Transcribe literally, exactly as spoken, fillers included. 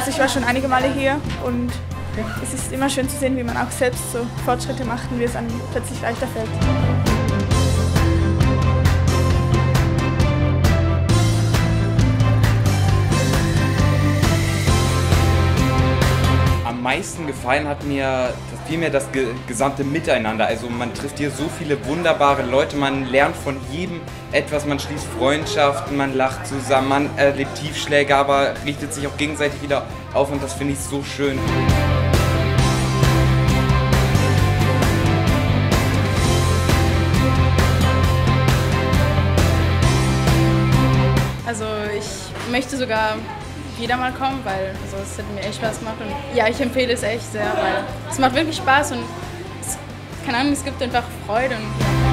Also ich war schon einige Male hier und es ist immer schön zu sehen, wie man auch selbst so Fortschritte macht und wie es einem plötzlich leichter fällt. Am meisten gefallen hat mir vielmehr das gesamte Miteinander. Also man trifft hier so viele wunderbare Leute, man lernt von jedem etwas, man schließt Freundschaften, man lacht zusammen, man erlebt Tiefschläge, aber richtet sich auch gegenseitig wieder auf und das finde ich so schön. Also ich möchte sogar wieder mal kommen, weil also es hat mir echt Spaß gemacht und ja, ich empfehle es echt sehr, weil es macht wirklich Spaß und es, keine Ahnung, es gibt einfach Freude. Und, ja.